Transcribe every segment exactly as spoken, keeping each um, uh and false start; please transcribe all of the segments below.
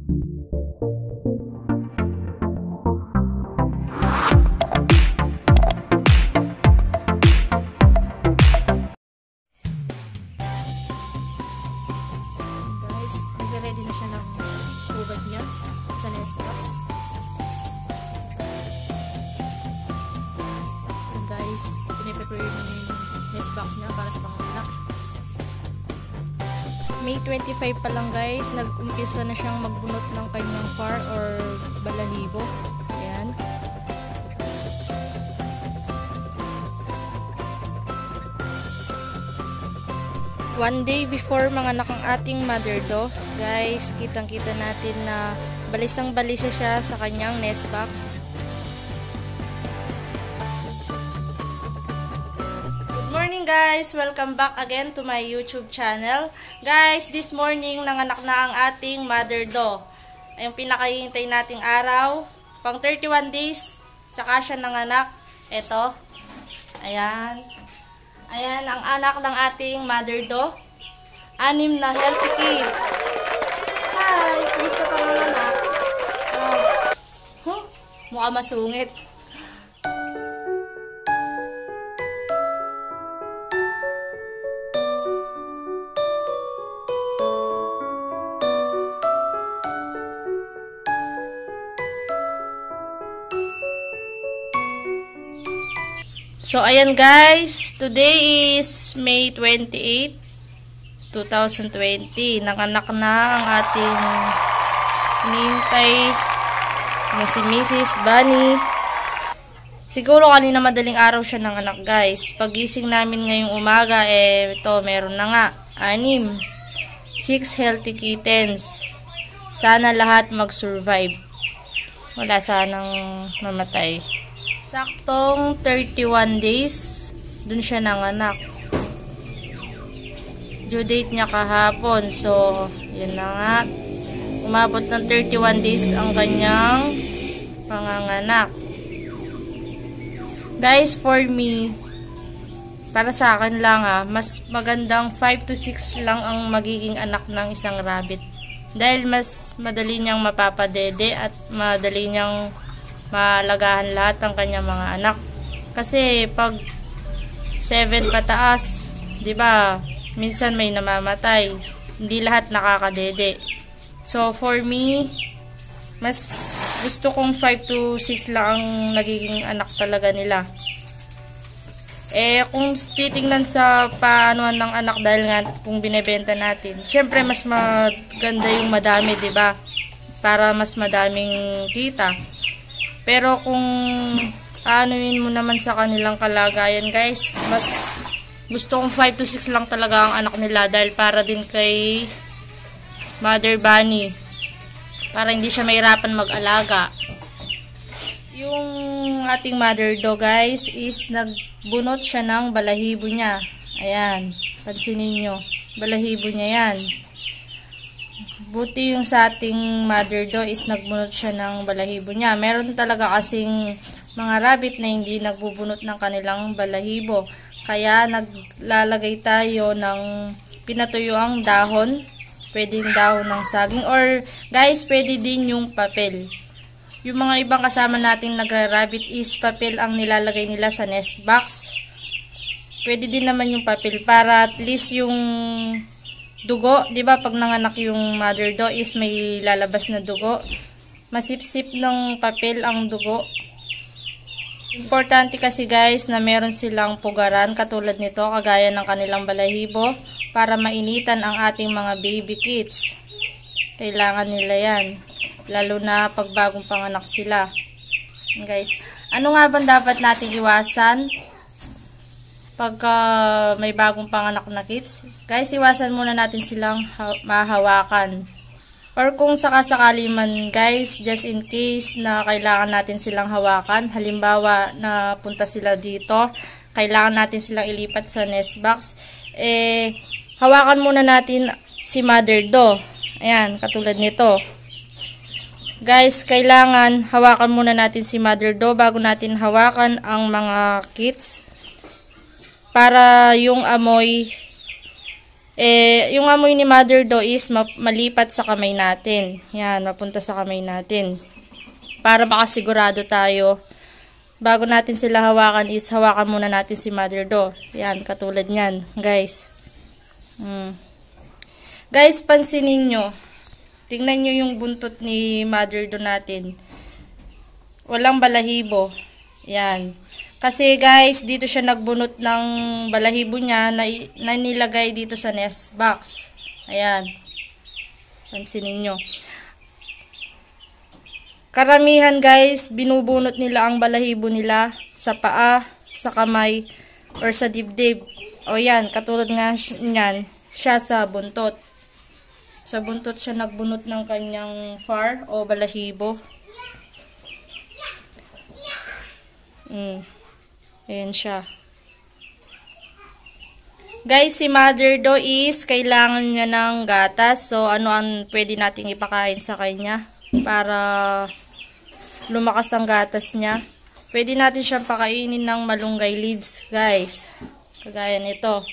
Ready na siya ng ubad niya sa nest box. And guys, piniprepare na yung nest box niya para sa panganak. May twenty-five pa lang guys, nag-umpisa na siyang magbunot ng kanyang far or balahibo. Ayan. One day before manganak ang ating mother doe, guys, kitang-kita natin na balisang-balisa siya sa kanyang nest box. Good morning guys! Welcome back again to my YouTube channel. Guys, this morning nanganak na ang ating mother doe. Ay yung pinakahihintay nating araw, pang thirty-one days, tsaka siya nanganak. Ito. Ayan. Ayan, ang anak ng ating mother doe. Anim na healthy kids. Hi! Gusto ka mga anak? Oh. Huh? Mukha masungit. So, ayan guys, today is May twenty-eighth, two thousand twenty. Nanganak na ang ating nintay na si Missus Bunny. Siguro kanina madaling araw siya nanganak guys. Pagising namin ngayong umaga, eh, ito, meron na nga, anim. Six healthy kittens. Sana lahat mag-survive. Wala sanang mamatay. Saktong thirty-one days, dun siya nanganak. Due date niya kahapon. So, yun na nga. Umabot ng thirty-one days ang kanyang panganganak. Guys, for me, para sa akin lang ha, mas magandang five to six lang ang magiging anak ng isang rabbit. Dahil mas madali niyang mapapadede at madali niyang maalagaan lahat ng kanyang mga anak. Kasi pag seven pataas, 'di ba? Minsan may namamatay. Hindi lahat nakakadede. So for me, mas gusto kong five to six lang ang nagiging anak talaga nila. Eh kung titingnan sa paanohan ng anak dahil nga kung binebenta natin, syempre mas maganda yung madami, 'di ba? Para mas madaming kita. Pero kung aanuin mo naman sa kanilang kalagayan guys, mas gusto kong five to six lang talaga ang anak nila dahil para din kay Mother Bunny. Para hindi siya mahirapan mag-alaga. Yung ating mother doe guys is nagbunot siya ng balahibo niya. Ayan, pansinin nyo. Balahibo niya yan. Buti yung sa ating mother doe is nagbunot siya ng balahibo niya. Meron talaga kasing mga rabbit na hindi nagbubunot ng kanilang balahibo. Kaya naglalagay tayo ng pinatuyuang dahon. Pwedeng dahon ng saging. Or guys, pwede din yung papel. Yung mga ibang kasama nating nagra-rabbit is papel ang nilalagay nila sa nest box. Pwede din naman yung papel para at least yung dugo, 'di ba, pag nanganak yung mother doe is may lalabas na dugo. Masipsip ng papel ang dugo. Importante kasi guys na meron silang pugaran katulad nito, kagaya ng kanilang balahibo, para mainitan ang ating mga baby kids. Kailangan nila yan, lalo na pag bagong panganak sila. Guys, ano nga ba dapat nating iwasan pagka may bagong panganak na kids? Guys, iwasan muna natin silang mahawakan. Or kung sakasakali man guys, just in case na kailangan natin silang hawakan, halimbawa na punta sila dito, kailangan natin silang ilipat sa nest box, eh, hawakan muna natin si mother doe. Ayan, katulad nito. Guys, kailangan hawakan muna natin si mother doe bago natin hawakan ang mga kids. Para yung amoy eh, yung amoy ni mother do is ma- malipat sa kamay natin. Yan, mapunta sa kamay natin. Para makasigurado tayo, bago natin sila hawakan is hawakan muna natin si mother do. Yan, katulad nyan, guys. Hmm. Guys, pansinin nyo. Tingnan nyo yung buntot ni mother do natin. Walang balahibo. Yan. Kasi guys, dito siya nagbunot ng balahibo niya na, na nilagay dito sa nest box. Ayan. Pansinin nyo. Karamihan guys, binubunot nila ang balahibo nila sa paa, sa kamay, or sa dibdib. O yan, katulad nga niyan, siya sa buntot. Sa buntot siya nagbunot ng kanyang fur o balahibo. Mm. Ayan siya. Guys, si mother do is kailangan niya ng gatas. So, ano ang pwede nating ipakain sa kanya para lumakas ang gatas niya. Pwede natin siyang pakainin ng malunggay leaves, guys. Kagaya nito.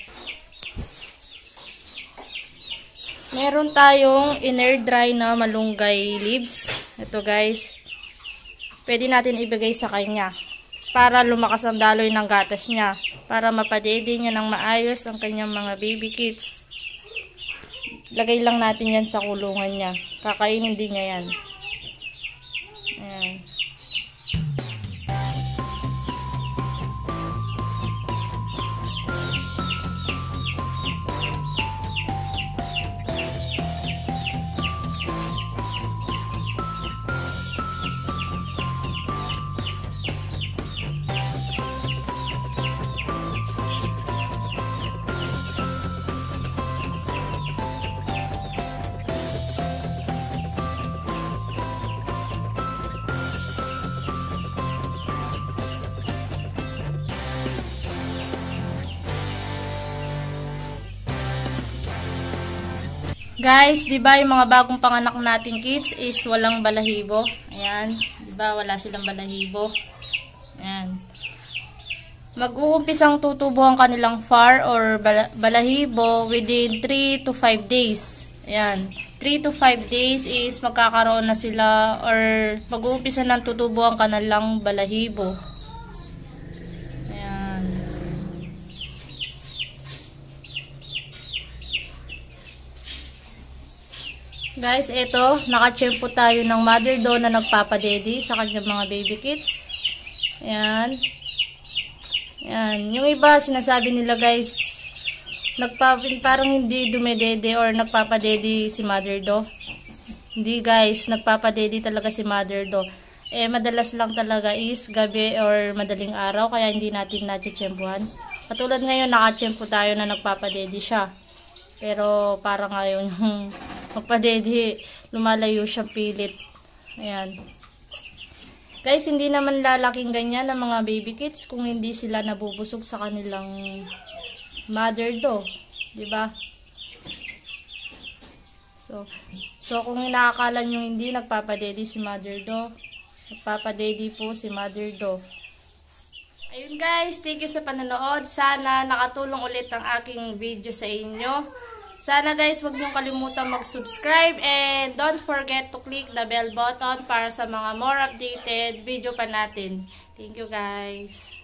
Meron tayong inner dry na malunggay leaves. Ito, guys. Pwede natin ibigay sa kanya para lumakas ang daloy ng gatas niya, para mapadede niya ng maayos ang kanyang mga baby kits. Lagay lang natin yan sa kulungan niya. Kakainin din niya yan. Ayan. Guys, 'di ba yung mga bagong panganak nating kids is walang balahibo? Ayan, 'di ba wala silang balahibo? Ayan. Mag-uumpisang tutubo ang kanilang fur or balahibo within three to five days. Ayan, three to five days is magkakaroon na sila or mag-uumpisa nang tutubo ang kanilang balahibo. Guys, ito, naka-tsempo tayo ng mother do na nagpapadedi sa kanyang mga baby kits. Ayan. Ayan. Yung iba, sinasabi nila guys, nagpa, parang hindi dumedede or nagpapadedi si mother do. Hindi guys, nagpapadedi talaga si mother do. Eh, madalas lang talaga is gabi or madaling araw, kaya hindi natin natsetsempuhan. Katulad ngayon, naka-tsempo tayo na nagpapadedi siya. Pero parang ngayon yung magpadedi, lumalayo siyang pilit. Ayan. Guys, hindi naman lalaking ganyan ng mga baby kits kung hindi sila nabubusog sa kanilang mother do. Diba? So, so kung inaakala nyo hindi nagpapadedi si mother do, nagpapadedi po si mother do. Ayun guys, thank you sa panonood. Sana nakatulong ulit ang aking video sa inyo. Sana guys, huwag niyong kalimutan mag-subscribe and don't forget to click the bell button para sa mga more updated video pa natin. Thank you guys.